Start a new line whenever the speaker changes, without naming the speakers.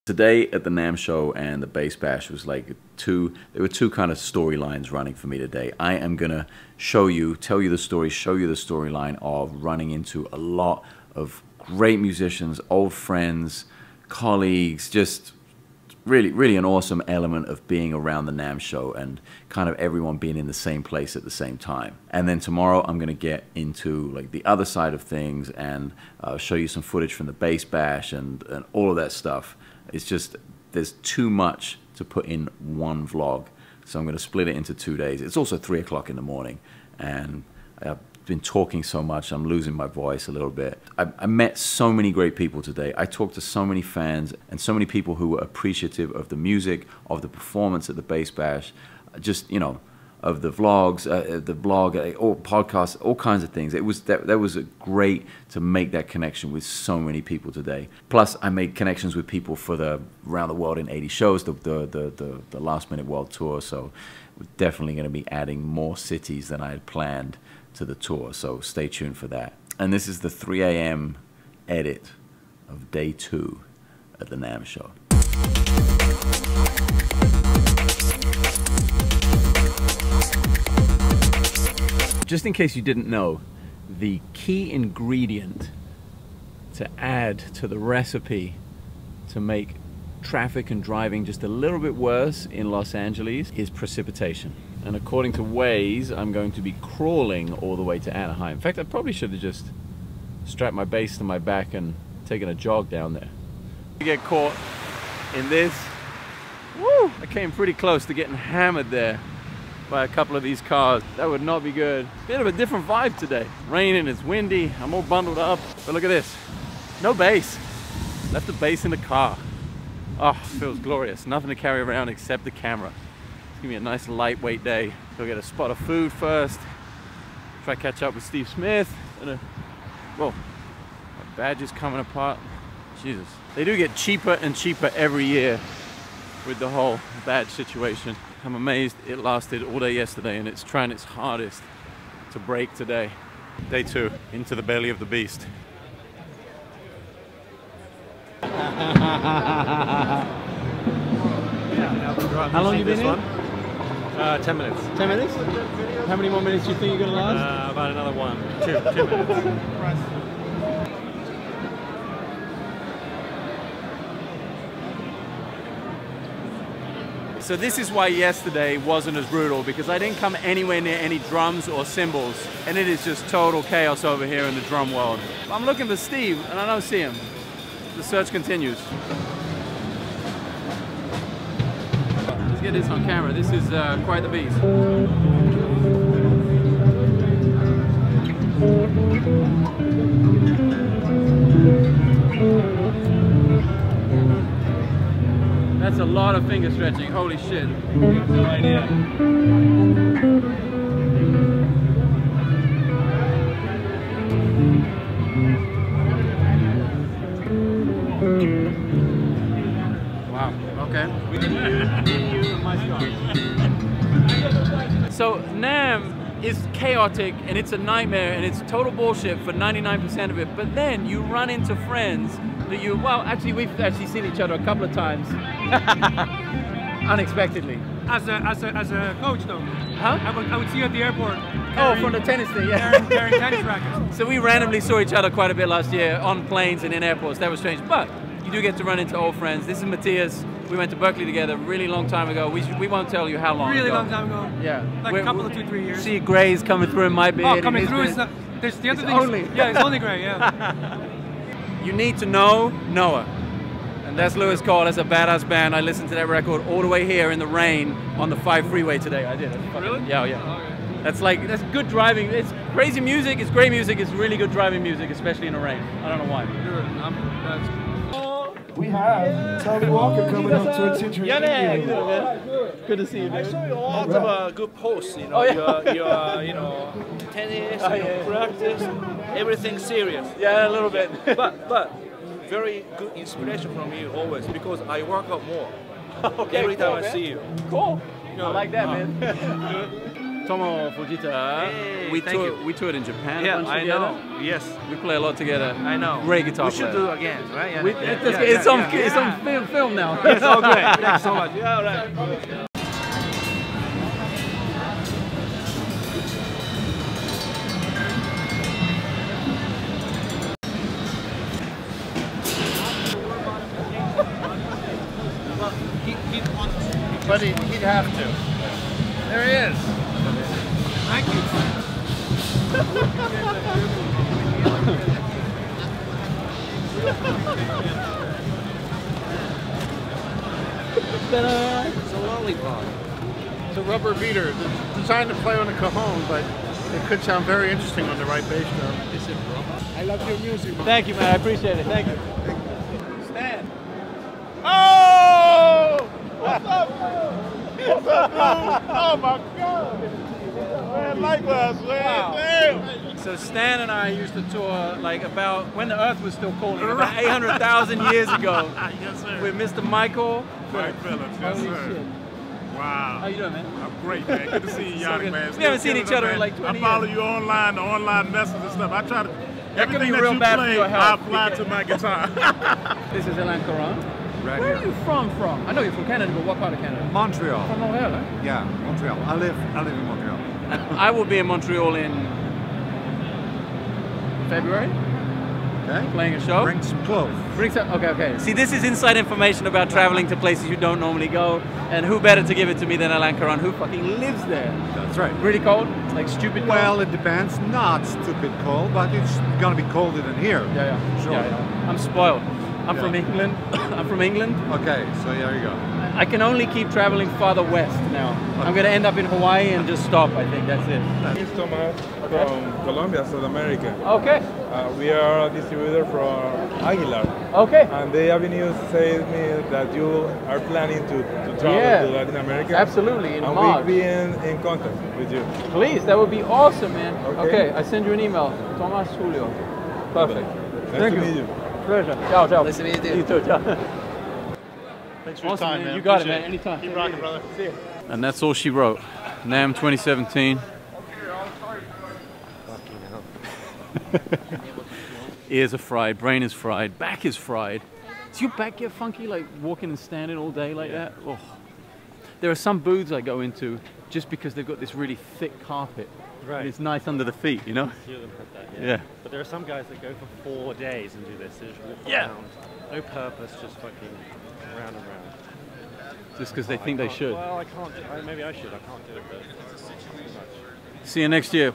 Today at the NAMM show and the Bass Bash was like there were two kind of storylines running for me today. I am gonna show you, tell you the story, show you the storyline of running into a lot of great musicians, old friends, colleagues, just really an awesome element of being around the NAMM show and kind of everyone being in the same place at the same time. And then tomorrow I'm gonna get into like the other side of things and show you some footage from the Bass Bash and all of that stuff. It's just, there's too much to put in one vlog. So I'm gonna split it into 2 days. It's also 3 o'clock in the morning and I've been talking so much, I'm losing my voice a little bit. I met so many great people today. I talked to so many fans and so many people who were appreciative of the music, of the performance at the Bass Bash, just, you know, of the vlogs, the blog, or podcasts, all kinds of things. It was that was great to make that connection with so many people today. Plus, I made connections with people for the Around the World in 80 Shows, the Last Minute World Tour. So we're definitely going to be adding more cities than I had planned to the tour. So stay tuned for that. And this is the 3 a.m. edit of day 2 at the NAMM show. Just in case you didn't know, the key ingredient to add to the recipe to make traffic and driving just a little bit worse in Los Angeles is precipitation. And according to Waze, I'm going to be crawling all the way to Anaheim. In fact, I probably should have just strapped my bass to my back and taken a jog down there. You get caught in this. Woo! I came pretty close to getting hammered there by a couple of these cars. That would not be good. Bit of a different vibe today. Raining, it's windy, I'm all bundled up. But look at this, no bass. Left the bass in the car. Oh, feels glorious. Nothing to carry around except the camera. It's gonna be a nice lightweight day. Go get a spot of food first. Try to catch up with Steve Smith. Whoa, my badge is coming apart. Jesus. They do get cheaper and cheaper every year with the whole badge situation. I'm amazed it lasted all day yesterday and it's trying its hardest to break today. Day 2, into the belly of the beast.
How long have you been in? 10 minutes. 10 minutes? How many more minutes do you think you're going to last?
About another 2 minutes.
So this is why yesterday wasn't as brutal, because I didn't come anywhere near any drums or cymbals, and it is just total chaos over here in the drum world. I'm looking for Steve, and I don't see him. The search continues. Let's get this on camera. This is quite the beast. That's a lot of finger stretching, holy shit. Right here. Wow, okay. So NAMM is chaotic and it's a nightmare and it's total bullshit for 99% of it, but then you run into friends that you, well, actually we've actually seen each other a couple of times. Unexpectedly.
As a coach though.
Huh?
I would see you at the airport.
Oh, from the tennis thing, yeah.
Carrying tennis rackets.
So we randomly saw each other quite a bit last year on planes and in airports. That was strange, but you do get to run into old friends. This is Matthias. We went to Berkeley together a really long time ago. We won't tell you how long
Really
ago.
long time ago.
Yeah.
Like a couple of 2-3 years.
See Gray's coming through in my beard.
Oh, coming through is not, there's the other thing.
Only.
Yeah, it's only Gray, yeah.
You need to know Noah. And that's Louis Cole. That's a badass band. I listened to that record all the way here in the rain on the 5 freeway today. I did.
Really?
Yeah, yeah.
Oh, okay.
That's good driving. It's crazy music. It's great music. It's really good driving music, especially in the rain. I don't know why.
We have Tommy Walker coming up to a teacher.
Good to see you, dude.
I saw you a lot of good posts, you know, your tennis, practice, everything serious.
Yeah, a little bit.
but very good inspiration from you always, because I work out more
Okay,
every time
cool,
I
man.
see you.
Cool. I like that, man. Tomo Fujita.
Hey,
we
thank you.
toured in Japan
Yeah,
a bunch
I
together.
know. Yes,
We play a lot together.
I know.
Great guitar
We should
player.
do again, right? Yeah.
It's on film now.
It's all good. Thank you so much. Yeah, all right.
But he'd have to. There he is. Thank you.
It's a lollipop.
It's a rubber beater. It's designed to play on the cajon, but it could sound very interesting on the right bass drum.
Is it rubber?
I love your music.
Thank you, man. I appreciate it. Thank you.
Stan. Oh! What's up, dude? What's up, dude? Oh my God! Man, likewise, man. Damn.
So Stan and I used to tour like about when the Earth was still calling, about 800,000 years ago.
Yes, sir.
With Mr. Michael.
Mike Phillips, yes,
Holy
sir.
shit.
Wow.
How you doing, man?
I'm great, man. Good to see you, Yannick,
good.
man.
We haven't seen
Still
each other
man.
in like 20
I follow
years.
you online, the online messages and stuff. I try to,
That could
everything
be
that
real
you
bad for
play,
your
I
health.
apply to my guitar.
This is Alain Caron.
Right
Where
here.
are you from? I know you're from Canada, but what part of Canada?
Montreal.
From Montreal, eh?
Yeah, Montreal. I live in Montreal.
I will be in Montreal in February,
Okay.
playing a show.
Bring some clothes.
Okay. See, this is inside information about traveling to places you don't normally go, and who better to give it to me than Alain Caron, who fucking lives there.
That's right.
Really cold? Like stupid cold?
Well, it depends. Not stupid cold, but it's gonna be colder than here.
Yeah.
Sure.
Yeah. I'm spoiled. I'm
Yeah.
from England. I'm from England.
Okay, so there you go.
I can only keep traveling farther west now. I'm gonna end up in Hawaii and just stop. I think that's it.
It's Thomas from Colombia, South America.
Okay.
We are a distributor from Aguilar.
Okay.
And the Avenue said me that you are planning to travel
Yeah.
to Latin America.
Absolutely, in
and
March.
we'll be in contact with you.
Please, that would be awesome, man.
Okay.
Okay, I send you an email. Tomas Julio. Perfect.
Nice
Thank
to
you.
meet you.
Pleasure. Ciao, ciao.
Nice to meet you.
You too, ciao.
Thanks for
Awesome,
your time,
man.
man.
You got it,
Appreciate
man. Anytime.
Keep rocking, brother.
See you. And that's all she wrote. NAMM 2017. Ears are fried, brain is fried, back is fried. Does your back get funky, like walking and standing all day like that? Oh. There are some booths I go into just because they've got this really thick carpet.
Right.
And it's nice under the feet, you know?
A few of them have that,
Yeah.
But there are some guys that go for 4 days and do this. They just walk
Yeah.
around, no purpose, just fucking round and round.
Just because they
I
think they
can't-
should.
Well, I can't do it. Maybe I should. I can't do it, but it's too much.
See you next year.